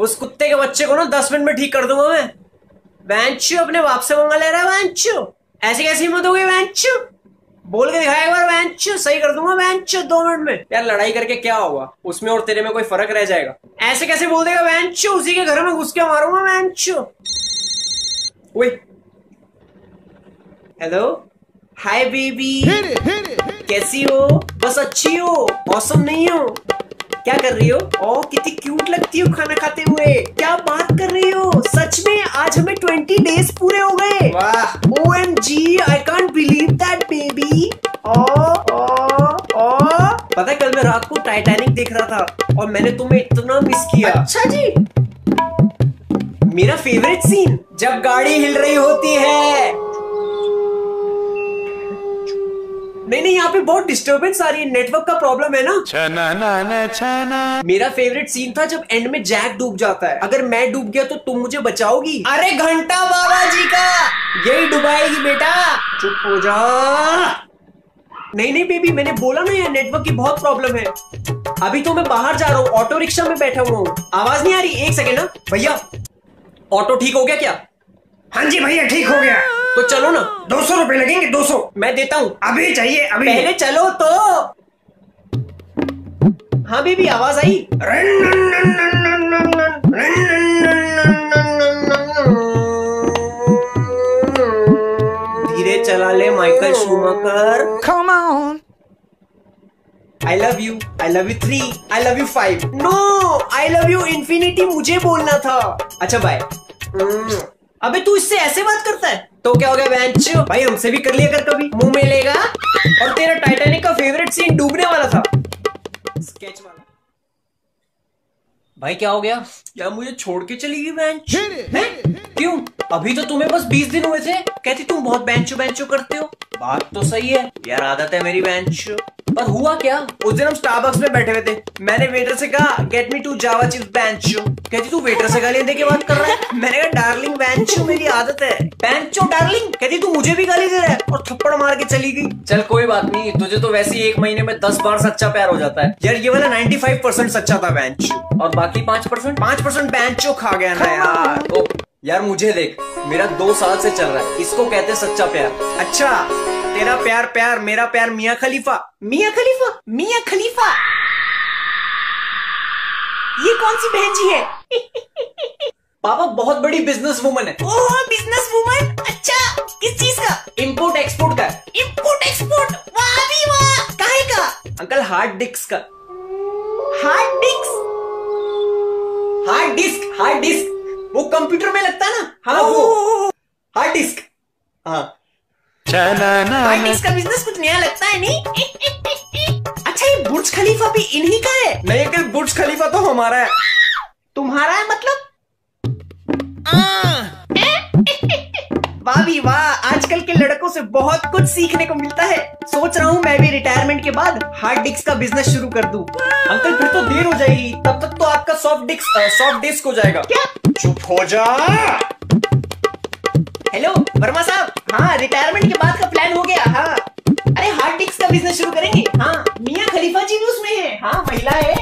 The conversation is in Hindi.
उस कुत्ते के बच्चे को ना 10 मिनट में ठीक कर दूंगा मैं। वैंचू अपने बाप से मंगा ले रहा है वैंचू, ऐसी कैसी हिम्मत हो गई वैंचू? बोल के दिखाया एक बार वैंचू, सही कर दूंगा वैंचू 2 मिनट में। यार लड़ाई करके क्या होगा, उसमें और तेरे में कोई फर्क रह जाएगा? ऐसे कैसे बोल देगा वैंचू? उसी के घर में घुस के मारूंगा वैंचू। हेलो, हाय बेबी, कैसी हो? बस अच्छी हो, औसम नहीं हो? क्या कर रही हो? ओ कितनी क्यूट लगती हो खाना खाते हुए। क्या बात कर रही हो? सच में आज हमें 20 डेज पूरे हो गए। वाह, OMG, I can't believe that baby। पता है कल मैं रात को टाइटैनिक देख रहा था और मैंने तुम्हें इतना मिस किया। अच्छा जी, मेरा फेवरेट सीन जब गाड़ी हिल रही होती है। नहीं, यहाँ पे बहुत डिस्टर्बेंस आ रही है, नेटवर्क का प्रॉब्लम है ना। मेरा फेवरेट सीन था जब एंड में जैक डूब जाता है। अगर मैं डूब गया तो तुम मुझे बचाओगी? अरे घंटा बाबा जी का यही डुबाएगी बेटा, चुप हो जा। नहीं बेबी, मैंने बोला ना यार नेटवर्क की बहुत प्रॉब्लम है। अभी तो मैं बाहर जा रहा हूँ, ऑटो रिक्शा में बैठा हुआ हूँ। आवाज नहीं आ रही? एक सेकेंड ना भैया, ऑटो ठीक हो गया क्या? हाँ जी भैया, ठीक हो गया। तो चलो ना। 200 रुपए लगेंगे, 200 मैं देता हूँ। अभी चाहिए? अभी पहले चलो तो। हाँ बेबी, आवाज आई? धीरे चला ले Michael Schumacher. Come on। I love you 3, I love you 5। No, I love you infinity मुझे बोलना था। अच्छा बाय। अबे तू इससे ऐसे बात करता है तो क्या हो गया बेंचो? भाई हमसे भी कर लिया कर कभी, मुंह में लेगा। और तेरा टाइटैनिक का फेवरेट सीन डूबने वाला था, स्केच वाला। भाई क्या हो गया? क्या मुझे छोड़ के चली गई बेंचो? क्यों? अभी तो तुम्हें बस 20 दिन हुए थे, कहती तुम बहुत बेंचो करते हो। बात तो सही है यार, आदत है मेरी बेंचो। पर हुआ क्या? उस दिन हम स्टारबक्स में बैठे हुए थे, मैंने वेटर से कहा गेट मी 2 जावा चिप्स बेंचो। कहती तू वेटर से गालियां दे के बात कर रहा है? मैंने कहा डार्लिंग बेंचो मेरी आदत है। बेंचो डार्लिंग? कहती तू मुझे भी गाली दे रहा है, और थप्पड़ मार के चली गई। चल कोई बात नहीं, तुझे तो वैसे ही 1 महीने में 10 बार सच्चा प्यार हो जाता है यार। ये वाला 95% सच्चा था बेंचो, और बाकी 5% बेंचो खा गया ना यार। तो यार मुझे देख, मेरा 2 साल से चल रहा है, इसको कहते सच्चा प्यार। अच्छा, तेरा प्यार मेरा प्यार मियां खलीफा। ये कौन सी बहन जी है? पापा बहुत बड़ी बिजनेस वुमन है। ओह बिजनेस वुमन, अच्छा किस चीज का? इम्पोर्ट एक्सपोर्ट का। इम्पोर्ट एक्सपोर्ट, वाह भी वाह। काहे का? अंकल हार्ड डिस्क का। हार्ड डिस्क वो कंप्यूटर में लगता है ना? हाँ वो हार्ड डिस्क। हाँ हार्ड डिस्क का बिजनेस कुछ नया लगता है नहीं? अच्छा ये बुर्ज खलीफा भी इन्हीं का है? नहीं अंकल, बुर्ज खलीफा तो हमारा है। तुम्हारा है मतलब? वाह भी वाह, आजकल के लड़कों से बहुत कुछ सीखने को मिलता है। सोच रहा हूँ मैं भी रिटायरमेंट के बाद हार्ड डिस्क का बिजनेस शुरू कर दूं। अंकल फिर तो देर हो जाएगी, तब तक तो आपका सॉफ्ट डिस्क हो जाएगा। क्या? चुप हो जा। हेलो वर्मा साहब, हाँ रिटायरमेंट के बाद का प्लान हो गया। हाँ अरे हार्ड डिस्क का बिजनेस शुरू करेंगे। हाँ मियां खलीफा जी भी उसमें है। हाँ महिला है।